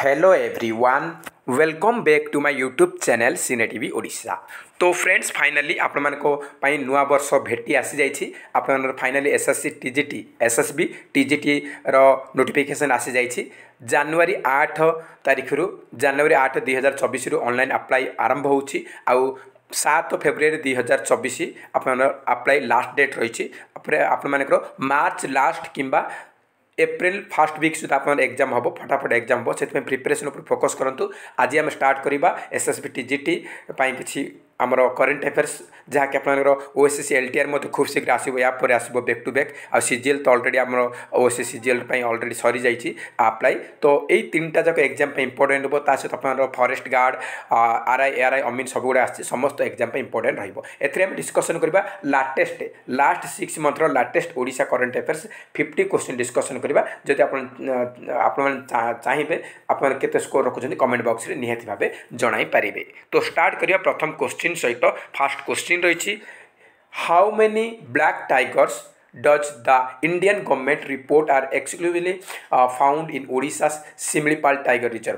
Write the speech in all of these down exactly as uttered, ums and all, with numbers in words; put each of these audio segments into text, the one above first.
Hello everyone, welcome back to my YouTube channel cine TV Odisha. तो friends finally आपण मानको पई नुआ वर्ष भेटी आसी जाइछि। आपण finally SSC TGT SSB TGT रो नोटिफिकेशन आसी जाइछि। जनवरी आठ तारिख रु जनवरी आठ दुई हजार चौबीस रु ऑनलाइन अप्लाई आरंभ होछि आउ सात फेब्रुआरी दुई हजार चौबीस आपण अप्लाई लास्ट डेट रही। आपण मानकर मार्च लास्ट किंबा एप्रिल फर्स्ट वीक सुधा आप एग्जाम हम फटाफट एग्जाम हम से प्रिपरेशन पर फोकस करूँ। आज आम स्टार्ट करवा एसएसबी टीजीटी किसी आमर करेन्ट अफेयर्स जहाँकि आपर ओएसएससी एलटीआर खूब शीघ्र आसो या पर आसो बैक टू बैक आ सीजीएल तो अलरेडी आम ओएसएससी सीजीएल अलरेडी सरी जाइए अप्लाई। तो यही तीन टा जाक एग्जाम इंपोर्टेंट हो सहित आप फॉरेस्ट गार्ड आरआई एआरआई अमीन सब गुड़ा आस समस्त एग्जाम इंपोर्टेंट रही। डिस्कसन करवा लाटेस्ट लास्ट सिक्स मंथर latest Odisha current affairs fifty question discussion करवा। जदि आप चाहिए आपते स्कोर रखुच्च कमेंट बॉक्स में निहाती भाव जन पारे। तो स्टार्ट करिया प्रथम क्वेश्चन सहित फास्ट क्वेश्चन रही। How many black tigers does the Indian government report are exclusively found in Odisha Similipal tiger reserve.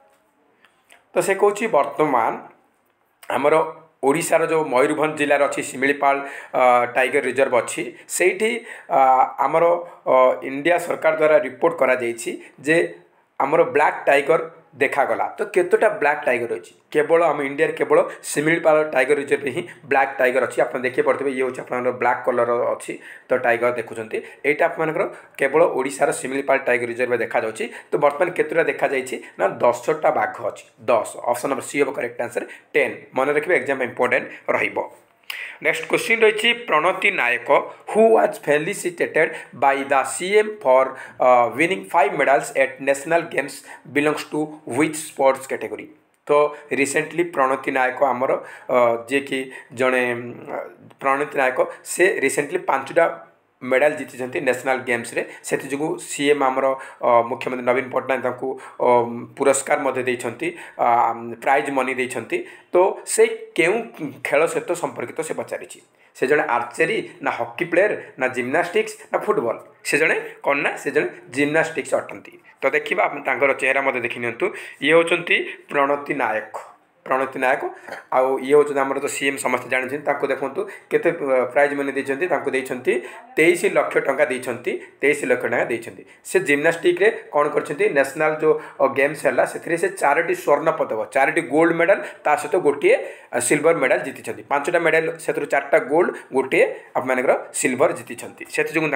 तो से कहूँ वर्तमान आमर ओडिशार जो मयूरभंज जिलार अच्छी शिमिलीपाल टाइगर रिजर्व अच्छी से आमर इंडिया सरकार द्वारा रिपोर्ट करा जाइछि जे आमर ब्लैक टाइगर देखागला। तो केतोटा ब्लैक टाइगर अच्छी केवल आम इंडिया केवल शिमिलीपाल टाइगर रिजर्व ही ब्लैक टाइगर अच्छी आप देखिए पड़े ये हूँ आप ब्लैक कलर अच्छी तो टाइगर देखुं यहाँ आप केवल ओडिशार शिमिलीपाल टाइगर रिजर्व देखा जाउछि। तो बर्तमान केतोटा देखा जाइछि ना दसटा बाघ अच्छी दस ऑप्शन नंबर सी हम करेक्ट आंसर टेन मन रखिए एग्जाम इंपोर्टेंट रहिबो। नेक्स्ट क्वेश्चन रही Pranati Nayak who was felicitated by the CM for winning five medals at national games belongs to which sports category. तो रिसेंटली प्रणति नायक आमर जे कि जड़े प्रणति नायक से रिसेंटली पांचटा मेडल जीति नेशनल गेम्स रे से जो सीएम आमर मुख्यमंत्री नवीन पट्टनायक पुरस्कार देइछंती प्राइज मनी देइछंती। तो से केउ खेल सहित संपर्कित से पचारि से जड़े आर्चरी ना हॉकी प्लेयर ना जिम्नास्टिक्स ना फुटबॉल से जड़े कौन ना से जड़े जिम्नास्टिक्स अटंती। तो देखिए आप चेहरा मत देखी नियंतु ये होचंती प्रणति नायक प्रणति नायक आउ ये हूँ आम तो सीएम समस्त जानते देखो केते प्राइज मनी देते तेईस लक्ष टंका देते तेईस लक्ष टंका देते से जिम्नास्टिक रे कौन कर नेशनल जो गेम्स है से चारोटी स्वर्ण पदक चारोटी गोल्ड मेडल ता सहित गोटे सिल्वर मेडल जीति पांचटा मेडल से चार्टा गोल्ड गोटे आपर सिल्वर जीति से जो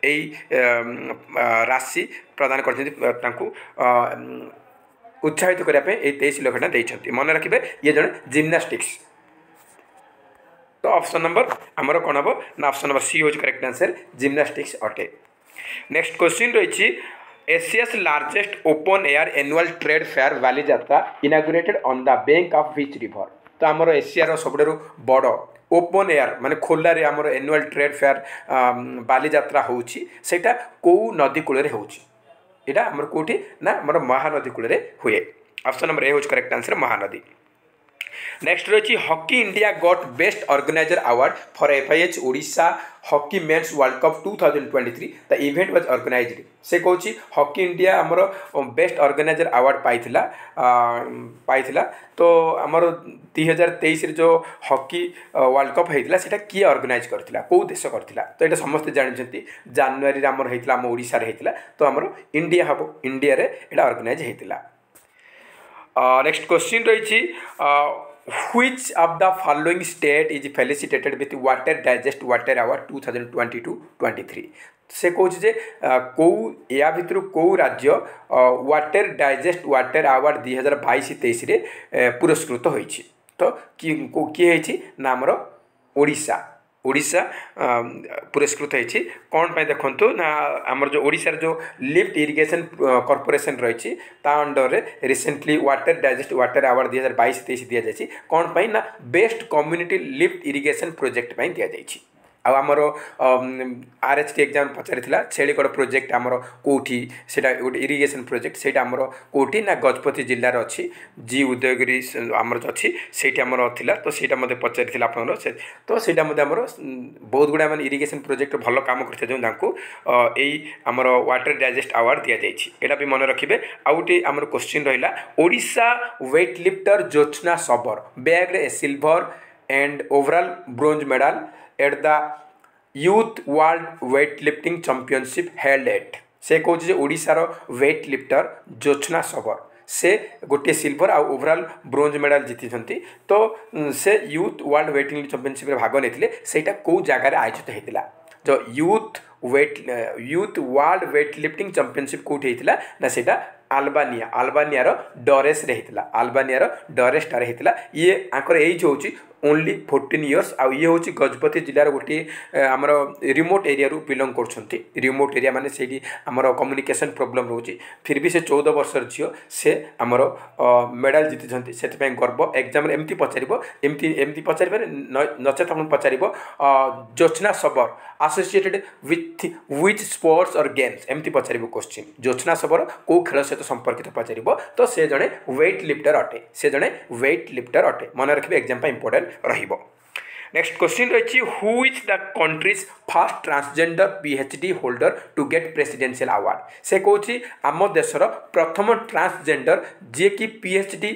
राशि प्रदान कर उत्साहित करने तेईस लक्ष टका देते। मन रखिए ये जन जिम्नास्टिक्स। तो ऑप्शन नंबर आमर कौन हम ना ऑप्शन नंबर सी हूँ करेक्ट आंसर जिम्नास्टिक्स अटे। नेक्स्ट क्वेश्चन रही Asia's largest open air annual trade fair Balijatra inaugurated on the bank of which river. तो आमर एशियार सबुठ बड़ ओपन एयर माने खोलारे आमर एनुअल ट्रेड फेयर बालीजात्रा होउछि सेटा को नदी कूल होउछि इटा आमर कोठी ना आमर महानदी कूल हुए। ऑप्शन नंबर ए हूँ करेक्ट आंसर महानदी। नेक्स्ट रही hockey India got best organizer award for FIH Odisha hockey men's world cup two thousand twenty three the event was organized. से कहूँ हॉकी इंडिया आमर बेस्ट ऑर्गेनाइजर अवार्ड पाइथिला पाइथिला। तो आमर दुई हजार तेईस जो हॉकी वर्ल्ड कप होता है किए ऑर्गेनाइज करथिला कौ देश करथिला। तो ये समस्त जानते जनवरी आमर होता आम ओडिशा रे होता तो आमर इंडिया हम इंडिया रे एटा ऑर्गेनाइज होता। नेक्स्ट क्वेश्चन रही which of the following state is felicitated with water digest water award two thousand twenty two twenty three. से कहूँ कौ या भितर कौ राज्य वाटर डाइजेस्ट वाटर अवार्ड दुई हजार बैश तेईस पुरस्कृत होइछि। तो किए ना आमर ओडिशा ओडिशा पुरस्कृत होइछि कौन पाई देखंतु ना आमर जो ओडिशार जो लिफ्ट इरिगेशन कॉर्पोरेशन रही अंडर रे recently water digest water award दुई हजार बैश तेईस दि जाइछि कौन पाई ना best community lift irrigation project पाई दि जाइछि। आमर आर एच टी एग्जाम पचारि छेलीगढ़ प्रोजेक्ट आमर कौटी से गोटे इरिगेशन प्रोजेक्ट से आमर कौटी ना गजपति जिलार अच्छी जी उदयगिरी आमर अच्छी से आमर था तो सहीटा मतलब पचारि आप तो सहीटा आमर बहुत गुड़ा मैंने इरिगेशन प्रोजेक्ट भल काम करते जो यही आमर वाटर डाइजेस्ट अवार्ड दि जाइए भी मन रखिए। आउ गोटे आमर क्वेश्चन रहा Odisha wait lifter Jyotna Sabar bag a silver and overall bronze medal at the youth world weight lifting championship held at से कौन ओडिशार वेट लिफ्टर ज्योत्ना सबर से गोटे सिल्वर आ ओवरऑल ब्रोंज मेडल जीति तो से youth world weight lifting championship भाग नहीं सेटा कौ जगार आयोजित होता जो youth weight youth world weight lifting championship कौटी होता ना सेटा आल्बानिया आल्बानियार डरेस रे होता आल्बानियार डरेसटार होता ये आंकर एज हूँ ओनली फोर्टीन इयर्स आ ये हूँ गजपति जिलार गोटे आमर रिमोट एरिया बिलंग कर रिमोट एरिया माने से आमर कम्युनिकेशन प्रोब्लेम रोचे फिर भी से चौदह वर्षर झील से आमर मेडल जीति से गर्व एग्जाम एमती पचार एमती एमती पचार नचेत आप पचार Jyotna Sabar associated with which sports और गेम्स एमती पचार क्वेश्चन ज्योत्ना सबर कौ खेल सहित संपर्कित पचार तो से जड़े वेट लिफ्टर अटे से जड़े वेट लिफ्टर अटे मन रखिए एग्जाम इंपोर्टेंट रहिबो। नेक्स्ट क्वेश्चन रही who is the country's first transgender PhD holder to get presidential award से कौन आम देशर प्रथम ट्रांसजेंडर जी की पीएचडी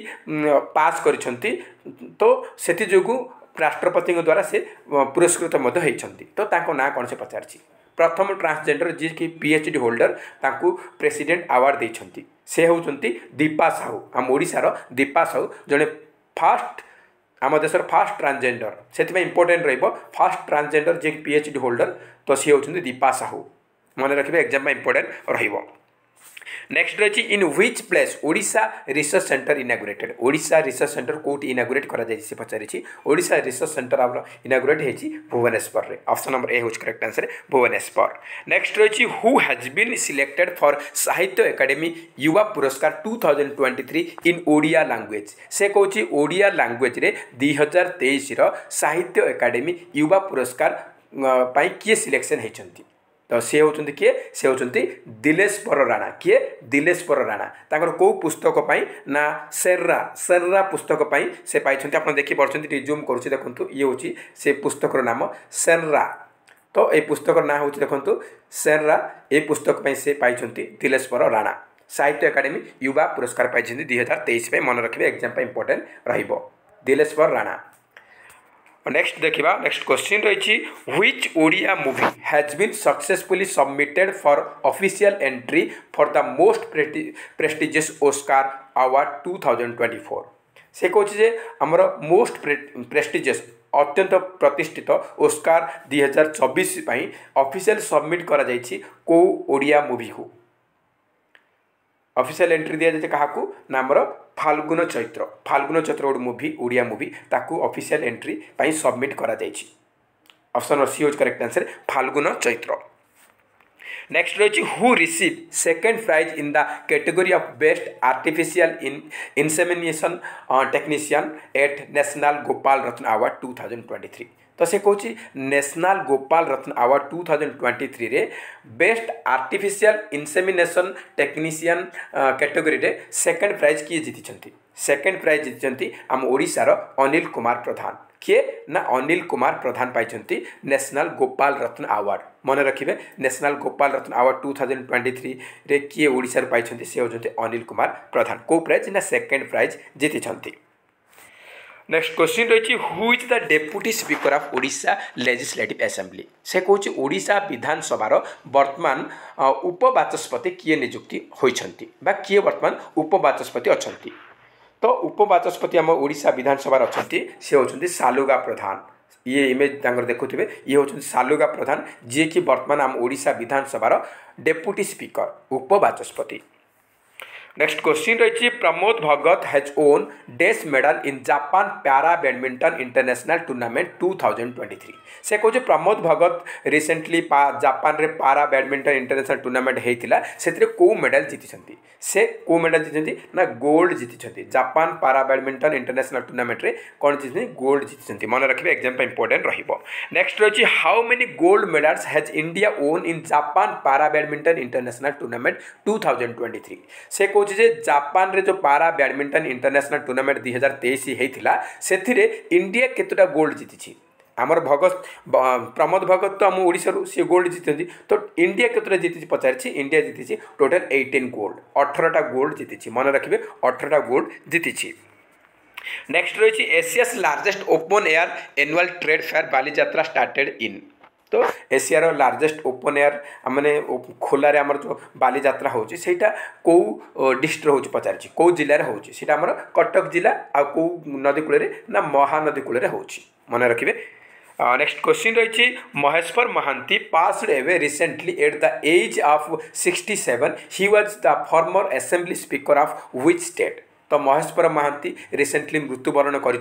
पास करिसेंती तो सेति जोगु राष्ट्रपति द्वारा से पुरस्कृत होती तो ताको ना कौन से पचार प्रथम ट्रांसजेंडर जी की पीएचडी होल्डर ताकू प्रेसिडेंट अवार्ड देइछंती से होउछंती दीपा साहू आम ओडिशार दीपा साहू जड़े फास्ट आम देशर फास्ट ट्रांसजेंडर से इंपोर्टेंट रहिबो फास्ट ट्रांसजेंडर जे पीएचडी होल्डर तो सी होउछंती दीपा साहू मन रखिए एग्जाम इंपोर्टेंट रहिबो। नेक्स्ट रही इन which place Odisha research center inaugurated Odisha research center कोटी इनागुरेट करा जाय से पचारि ओडिशा रिसर्च सेंटर आम इनागुरेट होती भुवनेश्वर रे ऑप्शन नंबर ए हूँ करेक्ट आंसर भुवनेश्वर। नेक्स्ट रही who has been selected for Sahitya Akademi Yuva Puraskar two thousand twenty three in Odia language से कौन ओडिया लैंग्वेज रे दुई हजार तेईस साहित्य एकेडमी युवा पुरस्कार पाई किए सिलेक्शन होती तो सी होती किए से होती दिलेश्वर राणा किए दिलेश्वर राणा तांकर को पुस्तक पाई ना सेर्रा सेर्रा पुस्तक पाई से पाई आप देखी पार्टी जूम करुँच देखो ये हूँ से पुस्तक नाम सेर्रा तो ये पुस्तक ना हूँ देखो सेर्रा ये पुस्तक पाई से पाई दिलेश्वर राणा साहित्य एकेडमी युवा पुरस्कार पाई दुई हजार तेईस मन रखिए एग्जाम इंपोर्टेंट रहिबो दिलेश्वर राणा। नेक्स्ट देखिबा नेक्स्ट क्वेश्चन रही which Odia movie has been successfully submitted for official entry for the most prestigious Oscar award two thousand twenty four से कौन जे आमर मोस्ट प्रेस्टिजियस अत्यंत प्रतिष्ठित ऑस्कार दुई हजार चौबीस ऑफिशियल सबमिट करा जाइछि को ओडिया मूवी को ऑफिशियल एंट्री दिया जाए क्या ना आमर फाल्गुन चैत्र फाल्गुन चैत्र गोटे मूवी ओडिया मूवी ताकू ऑफिशियल एंट्री पाई सबमिट करा जाइछि ऑप्शन सी होज correct answer Falgun Chaitra. Next रही who receive second prize in the category of best artificial in insemination technician at national Gopal Ratna award two thousand twenty three तो से कौन national Gopal Ratna award two thousand twenty three रे best artificial insemination technician category रे second prize किए जीति second prize जीति आम ओडिशार अनिल कुमार प्रधान किए ना अनिल कुमार प्रधान पाई नेशनल गोपाल रत्न अवार्ड मन रखिए national Gopal Ratna award two thousand twenty three रे किए ओडिशार पाई से होती अनिल कुमार प्रधान को प्राइज ना सेकेंड प्राइज जीति। नेक्स्ट क्वेश्चन रही who is the deputy speaker of Odisha legislative assembly से कौन ओडिशा विधानसभार वर्तमान उपवाचस्पति किए नियुक्ति होइछंती बा किए वर्तमान उपवाचस्पति अछंती तो उपवाचस्पति आम ओडिशा विधानसभा अच्छी सी होती सालुगा प्रधान ये इमेज देखुए ये होती सालुगा प्रधान जी कि वर्तमान आम ओडिशा विधानसभार डेप्यूटी स्पीकर उपवाचस्पति। नेक्स्ट क्वेश्चन रही Pramod Bhagat has won this medal in Japan para badminton international tournament two thousand twenty three से कहे प्रमोद भगत रिसेंटली जापान रे पैरा बैडमिंटन इंटरनेशनल टूर्नामेंट होता से कौ मेडल जीति से कौ मेडल जीति ना गोल्ड जीति Japan para badminton international tournament रे कौन जीति गोल्ड जीति मन रखिए एग्जाम इंपोर्टेंट रहिबो। नेक्स्ट रही how many gold medals has India won in Japan para badminton international tournament two thousand twenty three से कहे जापान रे जो पैरा बैडमिंटन इंटरनेशनल टूर्नामेंट दुई हजार तेईस होता से इंडिया केतटा गोल्ड जीति आमर भगत प्रमोद भगत तो आम ओडिशारू सी गोल्ड जीति तो इंडिया केतटा जीति पचारि इंडिया जीति टोटल एटीन गोल्ड अठारटा गोल्ड जीति मन रखिए अठारटा गोल्ड जीति। नेक्स्ट रही Asia's largest open air annual trade fair Balijatra started in तो एशियार लार्जेस्ट ओपन एयर मैंने खोलारे आमर जो बालीजात्रा होची सेटा कौ डिस्ट्रिक्ट होची पचारि कौ जिले में होची सेटा आमर कटक जिला आ कौ नदी कूल ना महानदी कूल होची मन रखिए। नेक्स्ट क्वेश्चन रही Maheswar Mohanty passed away recently at the age of sixty seven he was the former assembly speaker of which state तो महेश्वर महांती रिसेंटली मृत्युवरण कर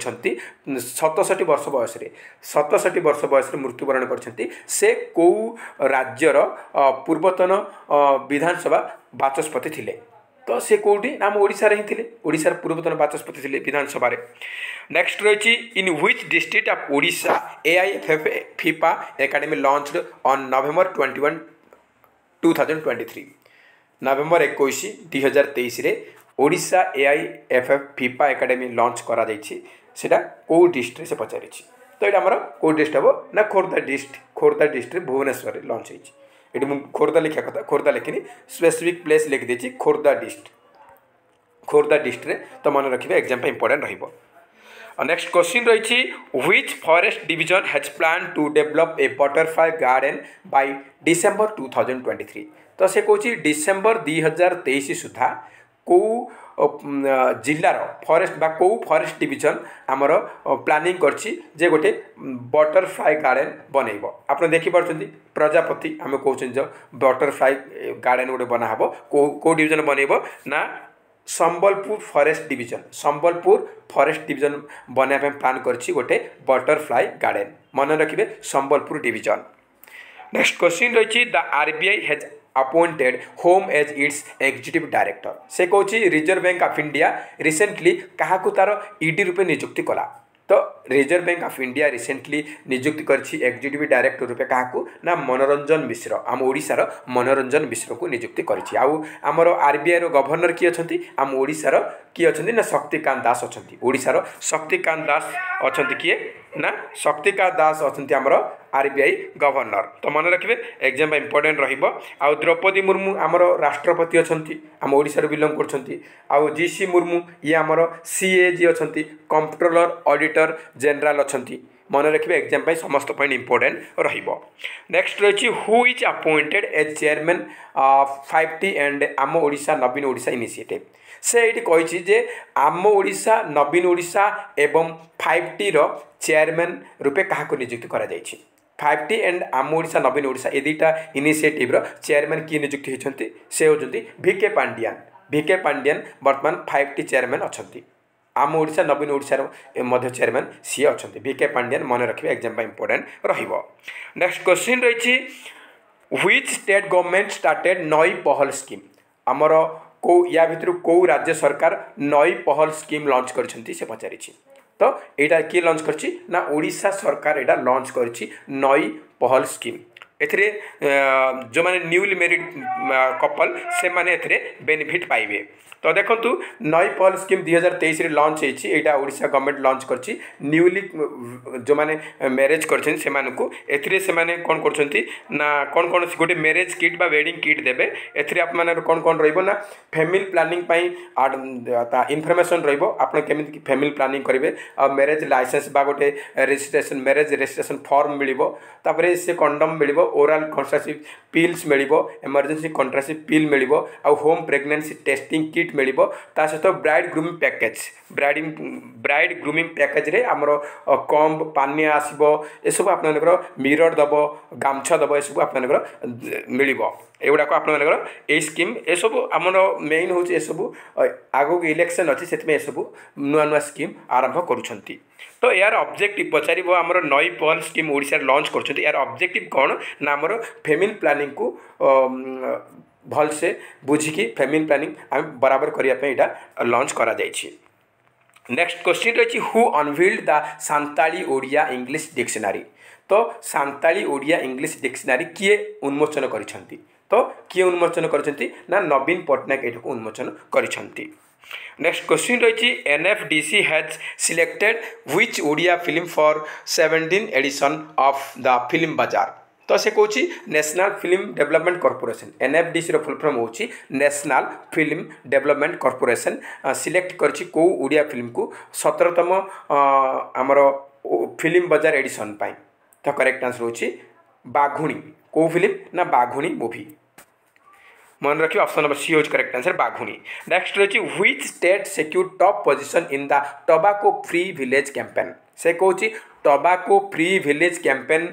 सतसठी वर्ष बयस सतसठी वर्ष बयस मृत्युवरण कर से कौ राज्यर पूर्वतन विधानसभा बाचस्पति थिले तो से कौटी आम ओडिशार ही थे ओडिशार पूर्वतन बाचस्पति थे विधानसभा। नेक्स्ट रही इन which district of Odisha AIFF FIFA academy launched on November twenty one two thousand twenty three November इक्कीस दुई हजार तेईस Odisha AIFF FIFA academy launch करा सेटा कौ डिस्ट्रिक्ट से पचारि तो ये आमर कौ डिस्ट्रिक्ट हम ना Khordha district Khordha district Bhubaneswar launch होती ये मुझे खोर्धा लिखा कथा खोर्धा लिखिनी स्पेसिफिक प्लेस लिख देती खोर्धा डिस्ट्रिक्ट खोर्धा डिस्ट्रिक्ट तो मन रखिए एग्जाम इंपोर्टेंट रहिबो। नेक्स्ट क्वेश्चन रही which forest division has plan to develop a butterfly garden by December two thousand twenty three तो से कहे डिसेंबर दुई हजार तेईस सुधा कौ जिलार फॉरेस्ट बा कौ फॉरेस्ट डिवीजन आमर प्लानिंग करछि जे गोटे बटरफ्लाई गार्डन बनइब आप देखिपुंट प्रजापति आम कहते जो बटरफ्लाई गार्डन गोटे बना हम कौ कौ डिवीजन बनइब ना Sambalpur forest division Sambalpur forest division बनाया प्लान करछि गोटे बटरफ्लाई गार्डन मन रखिए संबलपुर डिवीजन। नेक्स्ट क्वेश्चन रही the RBI has appointed whom as its executive director से कहे reserve bank of India recently क्या तार ईडी रूपे नियुक्ति कला तो reserve bank of India recently नियुक्ति करछि एग्जीक्यूटिव डायरेक्टर रूपे क्या ना मनोरंजन मिश्र आम ओडिशार मनोरंजन मिश्र को नियुक्ति करछि आउ आमर आरबीआई रो गवर्नर किए अछंती आम ओडिशार किए अछंती ना शक्तिकांत दास अछंती ओडिशार शक्तिकांत दास अछंती किए ना शक्तिकांत दास अछंती आमर आरबीआई गवर्नर तो मन रखिए एग्जाम इंपोर्टेंट रहिबो। आउ द्रौपदी मुर्मू आमर राष्ट्रपति अछंती आम ओडिशार बिलोंग करछंती आउ जीसी मुर्मू ये आमर सीए जी अछंती कंट्रोलर ऑडिटर जनरल अछंती मन रखिए एग्जाम पाई समस्त पॉइंट इंपोर्टेंट रहिबो। नेक्स्ट रही who is appointed as chairman five T and आम ओडिशा नवीन ओडिशा इनिशिएटिव से ये कही जे आम ओडिशा नवीन ओडिशा एवं फाइव टी रो चेयरमैन रूपे क्या नियुक्ति करा जायछि फाइव टी एंड आम ओडिशा नवीन ओडिशा ये दुईटा इनिशिएटिव चेयरमैन किए नियुक्ति होती से होती भिके पांडियान भिके पांडियान बर्तमान फाइव टी चेयरमैन अच्छा आम ओडिशा नवीन ओडिशार मध्य चेयरमैन सी अच्छा भिके पांडियान मन रखिए एग्जाम इंपोर्टेंट रहिबो। नेक्स्ट क्वेश्चन रही व्हिच स्टेट गवर्नमेंट स्टार्टेड नई पहल स्कीम आमर को या भितर कौ राज्य सरकार नई पहल स्कीम लॉन्च करछंती से पचारि तो यहाँ किए लॉन्च करछि ना ओडिशा सरकार यहाँ लॉन्च करछि नई पहल स्कीम एथिरे जो माने न्यूली मैरिड कपल से माने एथिरे बेनिफिट पाइबे तो देखु नई पहल स्कीम दुई हजार तेईस लॉन्च होता ओडिशा गवर्नमेंट लॉन्च करछि न्यूली जो माने मैरेज करछन से मानकु एथिरे से माने कोन करछंती ना कोन कोन गोटे मैरेज किट बा वेडिंग किट देबे एथिरे आप माने कोन कोन रहइबो ना फैमिली प्लानिंग पई ता इनफॉरमेशन रहइबो आपण केमिति फैमिली प्लानिंग करिवे आ मैरेज लाइसेंस बा गोटे रजिस्ट्रेशन मैरेज रजिस्ट्रेशन फॉर्म मिलिबो तापरे से कंडोम मिलिबो ओरल कॉन्ट्रासेप्टिव पिल्स मिलिबो इमरजेंसी कॉन्ट्रासेप्टिव पिल मिलिबो आ होम प्रेगनेंसी टेस्टिंग किट मिलिबो ता सहित bride grooming package bride bride grooming package रे हमर कम्ब पानी आसीबो ए सब आपनकर मिरर दबो गामछा दबो ए सब आपनकर मिलिबो एगुड़ाक आपर ये स्कीम ए सब आमर मेन हूँ सब आगक इलेक्शन अच्छी से सब नुआ नुआ स्कीम आरंभ करुँच तो यार ऑब्जेक्टिव पचार आमर नई पहल स्कीम ओडिशा लॉन्च कर यार ऑब्जेक्टिव कौन ना आमर फैमिली प्लानिंग को भल से बुझिकी फैमिली प्लानिंग आम बराबर करने लॉन्च करा जाइछि। नेक्स्ट क्वेश्चन रही who unveiled the Santali Odia English dictionary तो सांताली ओडिया इंग्लिश डिक्शनरी किए उन्मोचन करिसेंती तो किए उन्मोचन करिसेंती ना नवीन पट्टनायक एटाको उन्मोचन करिसेंती। नेक्स्ट क्वेश्चन रही NFDC has selected which Odia film for seventeen edition of the film bazaar तो से कौन national film development corporation NFDC full form हो national film development corporation select करछि को ओडिया फिल्म को सतरतम आमर फिल्म बाजार एडिशन पाई तो करेक्ट आंसर होछि बाघुणी को फिल्म ना बाघुणी मूवी मन रखिए ऑप्शन नंबर सी होज करेक्ट आंसर बाघुणी। नेक्स्ट रही which state secure top position in the tobacco free village campaign से कौन टोबैको फ्री विलेज कैंपेन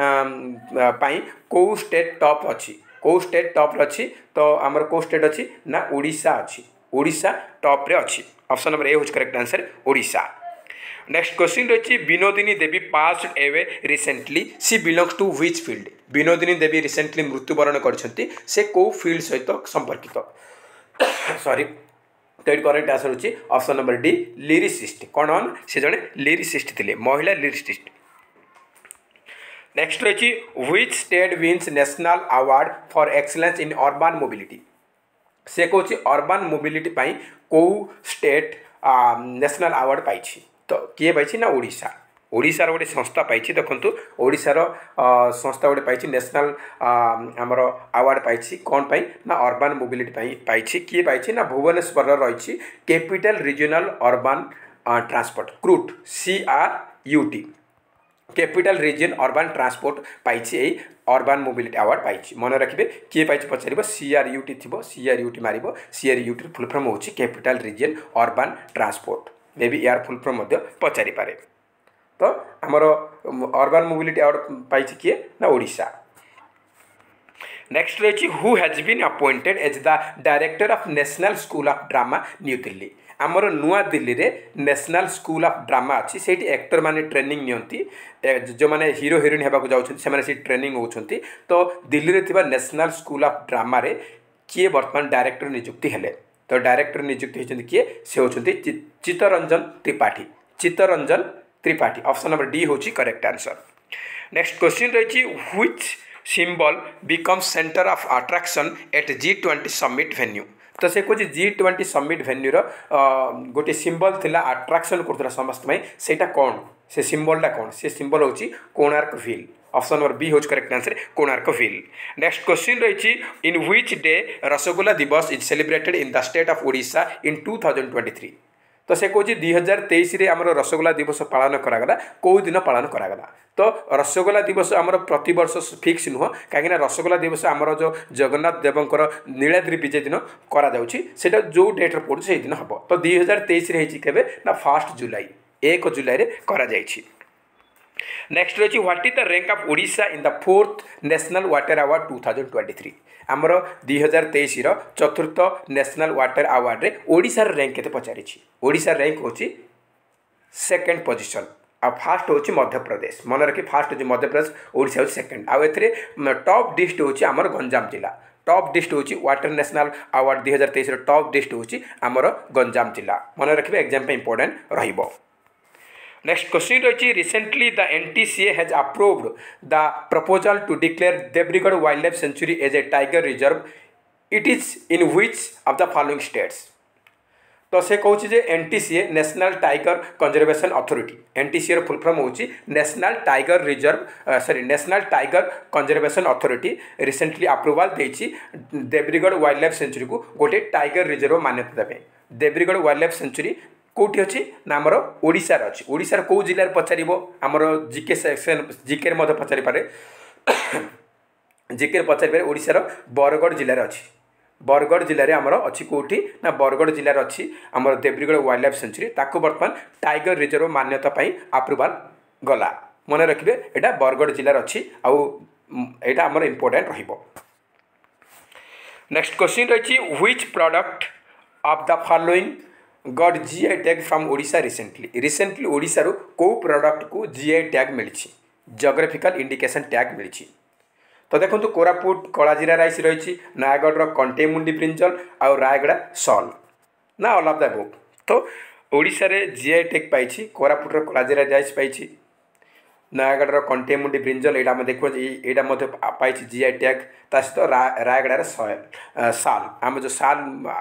पाई को स्टेट टॉप अच्छी को स्टेट टॉप अच्छी तो आमर को स्टेट अच्छी ना ओडिशा अच्छी ओडिशा टॉप रे अच्छी ऑप्शन नंबर ए होज correct answer Odisha. Next question रही Binodini Devi passed away recently she belongs to which field Binodini Devi recently मृत्युवरण करछंती से को फील्ड सहित संपर्कित सॉरी तो करेक्ट आंसर होची ऑप्शन नंबर डी लिरिसिस्ट कौन से जड़े लिरिसिस्ट थे महिला लिरिसिस्ट। नेक्स्ट रही which state wins national award for excellence in urban mobility से कौन अर्बन मोबिलिटी पाई को स्टेट नेशनल अवार्ड पाई तो किए पाई ना ओडिशा ओडिशार गोटे संस्था पाई देखो ओडिशार संस्था गोटे पाई नेशनल आमर अवार्ड पाई कौन पाई ना अर्बन मोबिलिटी पाई किए पाई ना भुवनेश्वर रही कैपिटल रीजनल अर्बन ट्रांसपोर्ट क्रूट C R U T capital region urban transport पाई अर्बन मोबिलिटी अवार्ड पाई मन रखिए किए पाई पचार सी आर यू टी थी सी आर यू टी मार C R U T full form हो capital region urban transport may be यार फुल फॉर्म पचारि पारे तो आमर अर्बन मोबिलिटी अवार्ड पाई किए ना ओडिशा। नेक्स्ट रही who has been appointed as the director of national school of drama new Delhi आमर नुआ दिल्ली रे नेशनल स्कूल ऑफ ड्रामा अच्छी से एक्टर माने ट्रेनिंग नियंती जो माने हीरो हिरोइन हेबाकु जाउछन से माने से ट्रेनिंग होउछंती तो दिल्ली रे थिबा नेशनल स्कूल ऑफ ड्रामा रे किए वर्तमान डायरेक्टर नियुक्ति हेले तो डायरेक्टर नियुक्ति होती किए से होती Chittaranjan Tripathi Chittaranjan Tripathi option number D होची करेक्ट आंसर। नेक्स्ट क्वेश्चन रही which symbol becomes centre of attraction at G twenty summit venue तो से कौन जी ट्वेंटी समिट वेन्यूर गोटे सिंबल थिला अट्रैक्शन करथला समस्त में सेटा कौन से सिंबलटा कौन से सिंबल होची Konark wheel option number B होज correct answer Konark wheel. Next question in in day डे रसगोल्ला दिवस is celebrated in the state of Odisha in two thousand twenty three तो से कौन दुई हजार तेईस आमर रसगोल्ला दिवस पालन करागला कौ दिन पालन करागला तो रसगोल्ला दिवस आमर प्रति वर्ष फिक्स नुह कहीं रसगोल्ला दिवस आमर जो जगन्नाथ देवंकर नीलाद्री विजय दिन करा सेटा जो डेट्रे पड़ू से दिन हम तो दुई हजार तेईस केवे ना फास्ट जुलाई एक जुलाई रे करा जाइछि। नेक्स्ट रही what is the rank of Odisha in the fourth national water award two thousand twenty three आमर दुई हजार तेईस चतुर्थ नेशनल वाटर अवार्ड रे ओडिशार रैंक केते पचारि ओडिशार रैंक होची सेकेंड पोजीशन आ फास्ट होची मध्य प्रदेश मन रखी फास्ट होची मध्य प्रदेश ओडिशा होची सेकेंड आ एथरे टॉप डिस्ट होची आमर गंजाम जिला टॉप डिस्ट होची वाटर नेशनल अवार्ड दुई हजार तेईस टॉप डिस्ट होची आमर गंजाम जिला मन रखिए एग्जाम पे इंपोर्टेंट रहिबो। नेक्स्ट क्वेश्चन रही recently the NTCA has approved the proposal to declare Debrigarh wildlife sanctuary as a tiger reserve it is in which of the following states तो से कौन जे NTCA national tiger conservation authority NTCA full form होची national tiger reserve sorry national tiger conservation authority recently approval देछि Debrigarh wildlife century को गोटे tiger reserve मान्यता देबे देब्रीगढ़ वाइल्ड लाइफ सेंचुरी कौटी अच्छी ना आमर ओडिशार अच्छी ओडिशार कौ जिले पचार आमर जिके सेक्शन जिके पचारि पारे जिके पचारि पारे ओडिशार बरगढ़ जिले अच्छी बरगढ़ जिले में आमर अच्छी कौटी ना बरगढ़ जिले अच्छी आमर देब्रीगढ़ वाइल्ड लाइफ सेंचुरी ताकू बर्तमान टाइगर रिजर्व मान्यता अप्रूवल गला मन रखिए यहाँ बरगढ़ जिले अच्छी आउ यहाँ आमर इम्पोर्टेंट रहिबो। नेक्स्ट क्वेश्चन रही which product of the following got GI tag from Odisha recently recently Odisha रो को प्रोडक्ट को जीआई टैग मिली जियोग्राफिकल इंडिकेशन टैग मिली तो देखो कोरापुट कलाजीरा राइस रही नयागढ़ कंटेमुंडी ब्रिंजल आउ रायगड़ा सल ना ऑल ऑफ द अबव तो ओडिशा रे जीआई टैग पाई कोरापुट कलाजीरा राइस पाई नयागढ़ कंटेमुंडी ब्रिंजल यहाँ देखो यहाँ पाई जीआई टैग ता सहित रायगड़ा साल आम जो साल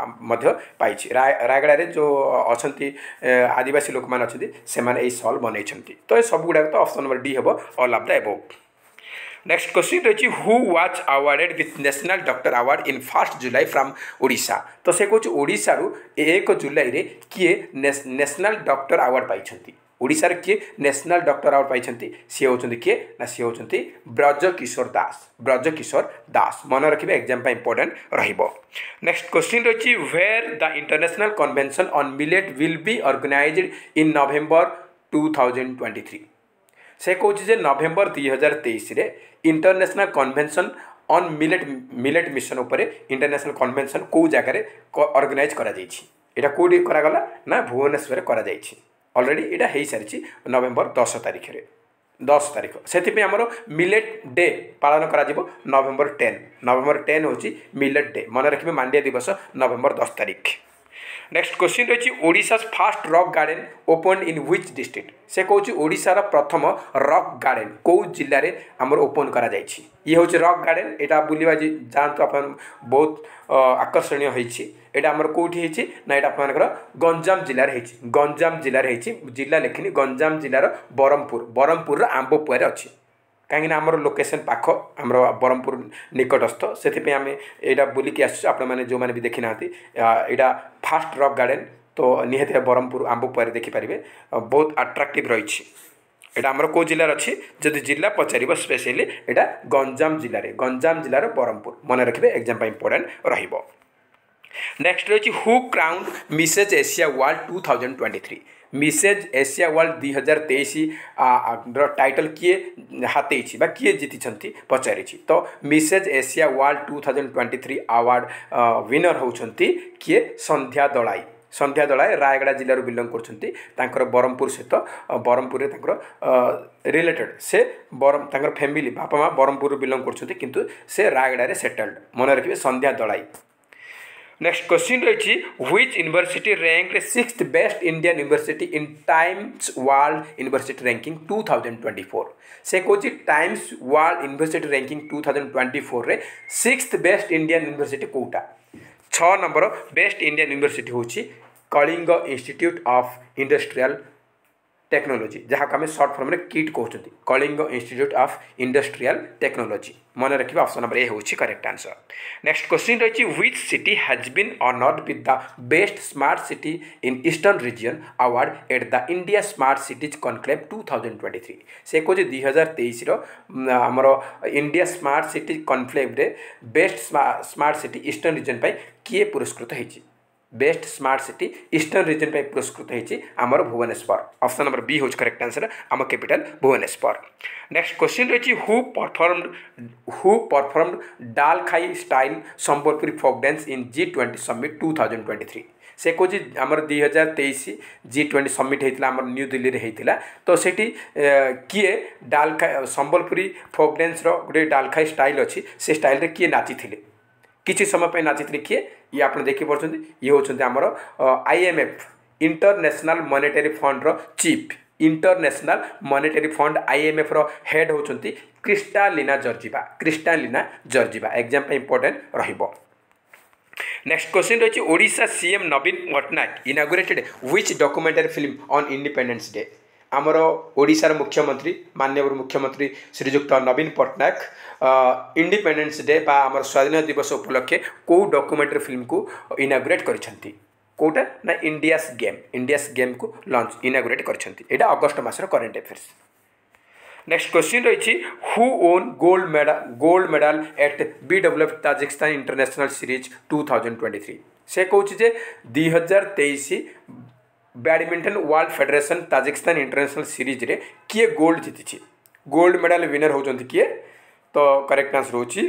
पाई रायगड़ा जो अच्छा आदिवासी लोक मैंने अच्छे से साल बनई तो ये सब गुड़ाक तो option number D hmm all of the above next question रही who was awarded with national doctor award in first July from Odisha तो से कौन ओडिशा रु एक जुलाई रे किए नेशनल डॉक्टर अवार्ड पाई ओडिशा रे किए नेशनल डॉक्टर अवार्ड पाई सी होती किए ना सी होती ब्रजकिशोर दास ब्रजकिशोर दास मन रखिए एग्जाम इंपोर्टेंट रहिबो नेक्स्ट क्वेश्चन रही where the international convention on millet will be organised in November two thousand twenty three से कहे नवेम्बर दुई हजार तेईस international convention on millet millet mission उपरे इंटरनेशनल कन्वेंशन कौ जगह ऑर्गेनाइज करा जाइछि एटा कोडी करागला ना भुवनेश्वर करा जाइछि ऑलरेडी एटा हेई सारिछि नवेम्बर दस तारिख रे दस तारिख से आमर मिलेट डे पालन करा जिवो नवेम्बर टेन नवेम्बर टेन होछि मिलेट डे मन रखिबे मांडिया दिवस नवेम्बर दस तारिख नेक्स्ट क्वेश्चन रही Odisha first rock garden open in which district से कौन ओडिशार प्रथम रॉक गार्डन कौ जिले में आमर ओपन करा जाइछि ये हूँ रॉक गार्डन यहाँ बुलवा जातु आप बहुत आकर्षणीय होता आमर कौटी ना यहाँ आपर गंजाम जिले में गंजाम जिले में जिला लिखिनी गंजाम जिलार बरहमपुर बरहमपुर आंबपुआर अच्छी कहीं आमर लोकेशन पाख आमर बरहमपुर निकटस्थ से आम यहाँ बुलिकी आसने जो मैंने भी देखी ना यहाँ फास्ट रॉक गार्डन तो निहत बरहमपुर आंबपुआर देखिपारे बहुत अट्राक्टिव रही एटा आमर को जिलार अच्छी जदि जिला पचार स्पेशली यहाँ गंजाम जिले में गंजाम जिलार बरहमपुर मन रखिए एग्जाम इंपोर्टेंट रहिबो नेक्स्ट रही who crown Mrs Asia world two thousand twenty three Mrs Asia world दुई हजार तेईस टाइटल किए हाथी किए जीति पचारि तो Mrs Asia world two thousand twenty three award winner होती किए संध्या दलाई संध्या दलाई रायगड़ा जिलूर बिलंग कर बरहमपुर सहित बरहमपुर रिलेटेड से बरम फैमिली बापा माँ बरहमपुर बिलंग कर से रायगड़ा सेटल्ड मन रखिए संध्या दलाई नेक्स्ट क्वेश्चन रही which university ranked sixth best Indian university in Times World University Ranking two thousand twenty four से कौन Times World University Ranking two thousand twenty four रे सिक्स्थ बेस्ट इंडियन यूनिवर्सिटी कोटा छः number best Indian university हूँ Kalinga institute of industrial technology जहाँ को आम short form में किट कहते Kalinga institute of industrial technology मन रखिए ऑप्शन नंबर ए हूँ करेक्ट आंसर नेक्स्ट क्वेश्चन रही which city has been honoured with the best smart city in eastern region award at the India smart cities conclave two thousand twenty three से कहे दुई हजार तेईस आमर India smart city conclave रे best smart city eastern region पर किए पुरस्कृत होती best smart city eastern region पर पुरस्कृत होती आमर भुवनेश्वर ऑप्शन नंबर बी हूँ करेक्ट आंसर आम कैपिटल भुवनेश्वर नेक्स्ट क्वेश्चन रही who performed who performed Dalkhai style Sambalpuri folk dance in G twenty summit two thousand twenty three से कहे आमर दुई हजार तेईस जी ट्वेंटी समिट होता आम न्यू दिल्ली में होता तो सेठी किए डाल खाई संबलपुरी फोक डांस गोटे डाल खाई स्टाइल अच्छी से स्टाइल किए नाची किसी समय पे नाची किए ये आप देखी पार्टी ये हूँ आमर आईएमएफ इंटरनेशनल मॉनेटरी फंड रो chief international monetary fund IMF रो हेड होती Kristalina Georgieva Kristalina Georgieva exam important रहिबो नेक्स्ट क्वेश्चन रही Odisha CM Naveen Patnaik inaugurated which documentary film on independence day आमर ओडिशार मुख्यमंत्री माननीय मुख्यमंत्री श्रीजुक्त नवीन पट्टनायक इंडिपेंडेंस डे बा आमर स्वाधीनता दिवस उपलक्षे कौ डॉक्यूमेंटरी फिल्म को इनागुरेट करछंती कोटा ना इंडियास गेम इंडियास गेम को लॉन्च इनागुरेट करछंती एटा अगस्त मासर करेंट अफेयर्स नेक्स्ट क्वेश्चन रही who won gold medal gold medal at BWF Tajikistan international series two thousand twenty three से कौन दुई हजार तेईस badminton world federation Tajikistan international series रे किए गोल्ड जीति गोल्ड मेडल विनर होती किए तो करेक्ट आंसर होची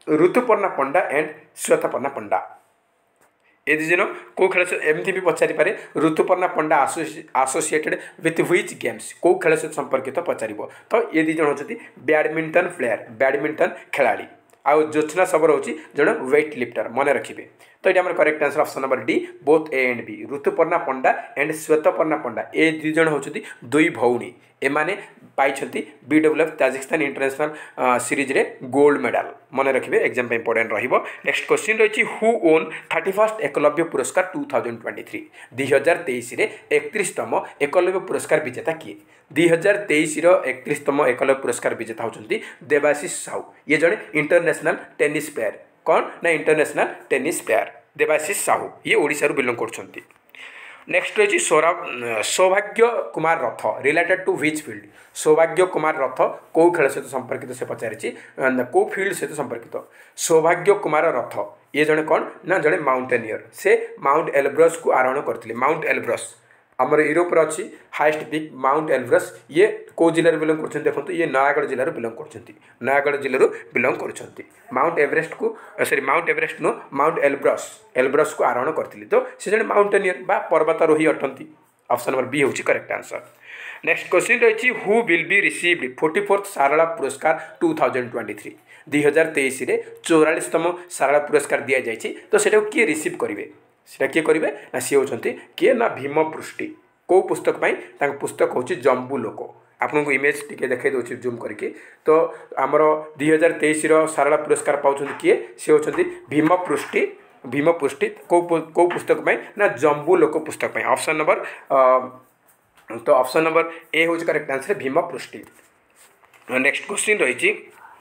ऋतुपर्णा पंडा एंड श्वेतपर्णा पंडा ए दी जन कौ खेल एमती भी पचारि पारे Rituparna Panda associated with which games कौ खेल सहित संपर्कित पचार तो ये दी जन होती बैडमिंटन प्लेयर बैडमिंटन खेलाड़ी आउ ज्योत्ना सबर होची जन वेट लिफ्टर मन रखिए तो ये आम correct answer option number D both A and B Rituparna Panda and Swetaparna Panda ए दुई जन होती दुई भौणी एमाने पाइछंती बीडब्ल्यूएफ ताजिकिस्तान इंटरनेशनल सीरीज रे गोल्ड मेडल मन रखिए एग्जाम पे इंपोर्टेंट रहिबो। नेक्स्ट क्वेश्चन रही who won thirty first Eklavya पुरस्कार टू थाउजेंड ट्वेंटी थ्री दुई हजार तेईस एकतीसतम एकलव्य पुरस्कार विजेता किए दुई हजार तेईस एकतीसतम एकलव्य पुरस्कार विजेता होती देवाशीष साहू ये जड़े इंटरनेशनल टेनिस प्लेयर कौन ना international tennis player Debashish Sahu ये ओडिशा रु बिलोंग करछंती। नेक्स्ट रही सौभाग्य कुमार रथ रिलेटेड टू व्हिच फील्ड सौभाग्य कुमार रथ कौ खेल सहित संपर्कित से पचारि कौ फील्ड सहित संपर्कित सौभाग्य कुमार रथ ये जड़े कौन ना जड़े माउंटेनियर से माउंट एलब्रस को आरोहण करते माउंट एलब्रस आमर यूरोप अच्छी हाइस्ट पिक माउंट एलब्रस ये कौ जिले बिलोंग कर देखो ये नयागढ़ जिलूर बिलोंग कर नयागढ़ जिलूर बिलोंग कर माउंट एवरेस्ट को sorry Mount Everest no Mount Elbrus Elbrus को आरोहण करते तो से जड़े माउंटेनियर बा पर्वतारोही अटंती ऑप्शन नंबर बी हूँ करेक्ट आंसर। नेक्स्ट क्वेश्चन रही who will be received forty fourth Sarala पुरस्कार टू थाउजेंड ट्वेंटी थ्री दुई हजार तेईस चौरालीसतम सारला पुरस्कार दि जाए तो सेटा किए रिसीव करेंगे सेटा किए करेंगे ना सी होती किए ना भीम पृष्टि कौ पुस्तक पाई पुस्तक हूँ जम्बू लोक आपको इमेज टी देखा दूसरी जूम करके तो आमर दुई हजार तेईस सारला पुरस्कार पाँच किए सी होती भीम पृष्टि भीम पृष्टि कौ कौ पुस्तक पाई ना जम्बू लोक पुस्तक पाई ऑप्शन नंबर तो ऑप्शन नंबर ए हूँ correct answer Bhim Prushti. Next question रही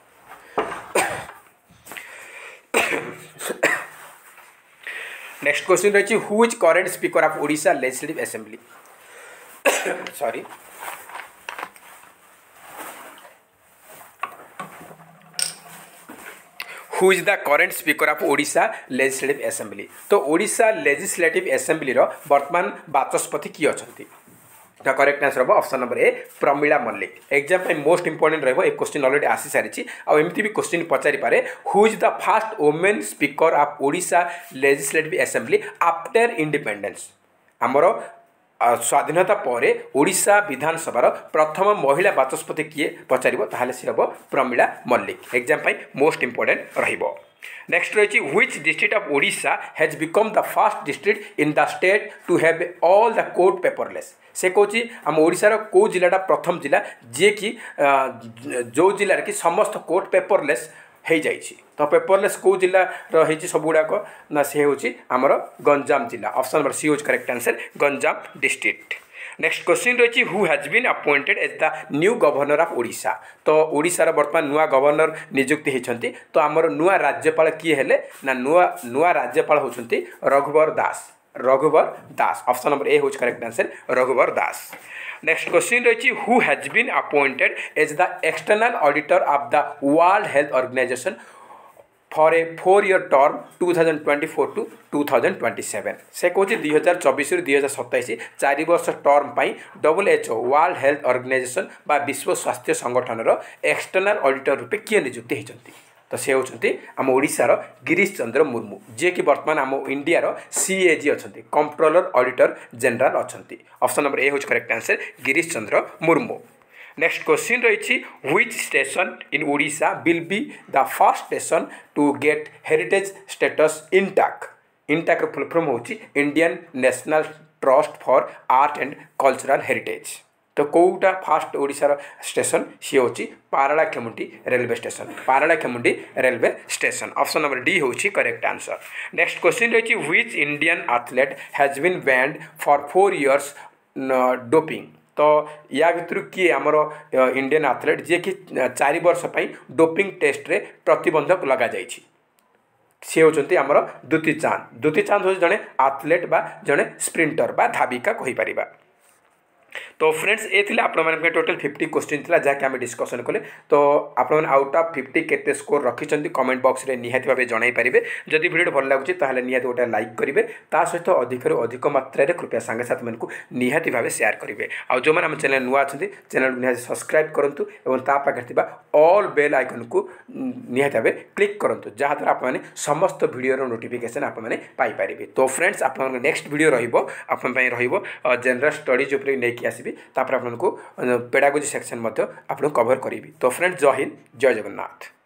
नेक्स्ट क्वेश्चन रही who is current speaker of Odisha legislative assembly sorry who is the current speaker of Odisha legislative assembly तो ओडिशा लेजिस्लेटिव असेंबली रो वर्तमान बाचस्पति किए अच्छा द करेक्ट आंसर हम option number A Pramila Mallick exam पे मोस्ट इंपोर्टेंट रही एक क्वेश्चन ऑलरेडी आसी सारी आमती भी क्वेश्चन पचारि पारे who is the first women speaker of Odisha legislative assembly after independence आमर स्वाधीनता पर ओडिशा विधानसभा प्रथम महिला बाचस्पति किए पचार सी हम प्रमिला मल्लिक एग्जाम पे मोस्ट इंपोर्टेंट रहिबो। नेक्स्ट रही which district of Odisha has become the first district in the state to have all the court paperless से कहूँ आम ओडिशार कौ जिलाटा प्रथम जिला जी कि जो जिले कि समस्त कोर्ट पेपरलेस हो जाइए तो पेपरलेस कौ जिला रही सब गुड़ाक ना सी हूँ आमर गंजाम जिला ऑप्शन नंबर सी हूँ correct answer Ganjam district. Next question रही who has been appointed as the new governor of Odisha तो ओडिशार बर्तमान नुआ गवर्नर नियुक्ति होती तो आमर नुआ राज्यपाल किए हेले ना नुआ नुआ राज्यपाल होती रघुवर दास रघुवर दास ऑप्शन नंबर ए हूँ correct answer Raghubar Das. Next question रही who has been appointed as the external auditor of the world health organization for a four year term two thousand twenty four to two thousand twenty seven से कहते दुई हजार चौबीस दुई हजार सतैश चार वर्ष टर्म पर डब्ल्यूएचओ वर्ल्ड हेल्थ ऑर्गेनाइजेशन बा विश्व स्वास्थ्य संगठन एक्सटर्नल ऑडिटर रूपे किए नियुक्ति होती तो से होती आम ओडिशार गिरीश चंद्र मुर्मू जी कि बर्तमान आम इंडियार सीएजी अच्छा कंट्रोलर ऑडिटर जनरल अच्छा ऑप्शन नंबर ए हूँ correct answer Girish Chandra Murmu. Next question रही which station in Odisha will be the first station to get heritage status INTACH INTACH full form होची Indian national trust for art and cultural heritage तो कौटा first ओडिशार station सी होची Paralakhemundi railway station Paralakhemundi railway station option number D होची correct answer. Next question रही which Indian athlete has been banned for four years doping तो या भितर किए आमर इंडियन एथलीट जी कि चार वर्ष डोपिंग टेस्ट रे प्रतिबंधक लगा जाइछि सी होती आमर दुती चांद दुती चांद हूँ जड़े एथलीट बा जड़े स्प्रिंटर बा धाविका कहीपर तो फ्रेंड्स ये थिले आपण मानक टोटल फिफ्टी क्वेश्चन थिला जहाँकि आम डिस्कसन कले। तो आपण आउट ऑफ फिफ्टी केते स्कोर रखिंट कमेंट बॉक्स रे निहाती भाव जन पारे। जदि वीडियो भल लगुच ताहले निहाती गोटे लाइक करेंगे, ता सहित अधिक अधिक मात्रा कृपया सांगे साथी मानक निहाती भाव शेयर करेंगे। आउ जो मैंने आम चैनल नुआ अच्छा चैनल निहाती सब्सक्राइब करूँ और ता पाखे थिबा ऑल बेल आइकन को निहाती भाव क्लिक करूँ, जहाँद्वारा आपने समस्त वीडियो नोटिफिकेशन आपने पाइपर। तो फ्रेंड्स आप नेक्स्ट वीडियो रही जनरल स्टडीज उपर नहीं आसबि, तापर आपको पेडागोजी सेक्शन आप कवर करी। तो फ्रेंड्स जय हिंद, जय जगन्नाथ।